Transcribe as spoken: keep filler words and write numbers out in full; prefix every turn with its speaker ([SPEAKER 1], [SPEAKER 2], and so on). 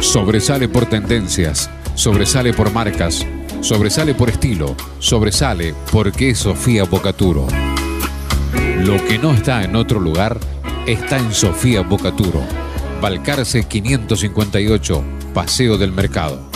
[SPEAKER 1] Sobresale por tendencias, sobresale por marcas, sobresale por estilo, sobresale porque es Sofía Bocaturo. Lo que no está en otro lugar está en Sofía Bocaturo. Balcarce quinientos cincuenta y ocho, Paseo del Mercado.